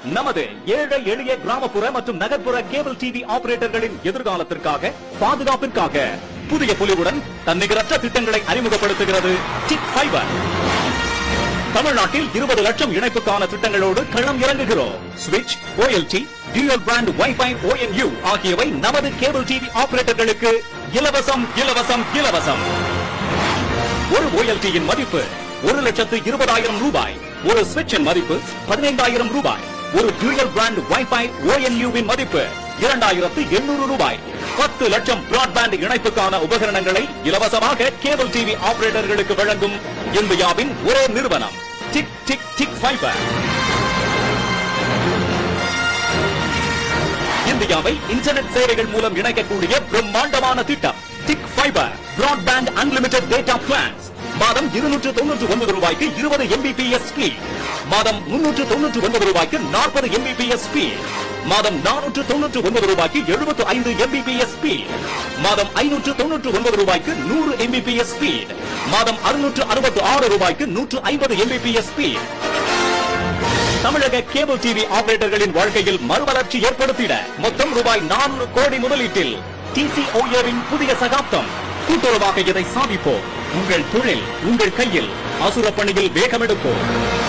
நமது ஏழை எளிய கிராமப்புற மற்றும் நகர்ப்புற கேபிள் டிவி ஆபரேட்டர்களின் எதிர்காலத்திற்காக பாதுகாப்பிற்காக புதிய பொலிவுடன் தன்னிகரற்ற திட்டங்களை அறிமுகப்படுத்துகிறது TIC Fiber. தமிழ்நாட்டில் 20 லட்சம் இணைப்புக்கான திட்டங்களோடு களம் இறங்குகிறோம். ஸ்விட்ச், OLT, dual brand wifi, ONU ஆகியவை நமது கேபிள் டிவி ஆபரேட்டர்களுக்கு இலவசம் இலவசம் இலவசம். ஒரு OLT-ன் மதிப்பு 1,20,000 ரூபாய். ஒரு ஸ்விட்சின் மதிப்பு 15,000 ரூபாய். ஒரு டியூயல் பிராண்ட் வைஃபை ONU-வின் மதிப்பு 2,800 ரூபாய். 10 லட்சம் பிராட்பேண்ட் இணைப்புக்கான உபகரணங்களை இலவசமாக கேபிள் டிவி ஆபரேட்டர்களுக்கு வழங்கும் இந்தியாவின் ஒரே நிறுவனம் TIC Fiber. இந்தியாவை இன்டர்நெட் சேவைகள் மூலம் இணைக்கக்கூடிய பிரம்மாண்டமான திட்டம் TIC Fiber broadband unlimited data plans. மாதம் 299 ரூபாய்க்கு 20 Mbps ஸ்பீட். மாதம் 399 ரூபாய்க்கு 40 Mbps ஸ்பீட். மாதம் 499 ரூபாய்க்கு 75 Mbps ஸ்பீட். மாதம் 599 ரூபாய்க்கு 100 Mbps ஸ்பீட். மாதம் 666 ரூபாய்க்கு 150 Mbps ஸ்பீட். தமிழக கேபிள் டிவி ஆபரேட்டர்களின் வாழ்க்கையில் மறுமலர்ச்சி ஏற்படுத்திட மொத்தம் ரூபாய் 400 கோடி முதலீட்டில் TCOA-வின் புதிய சகாப்தம். கூட்டுறவாக இதை சாதிப்போம். உங்கள் தொழில் உங்கள் கையில். அசுர பணியில் வேகமெடுப்போம்.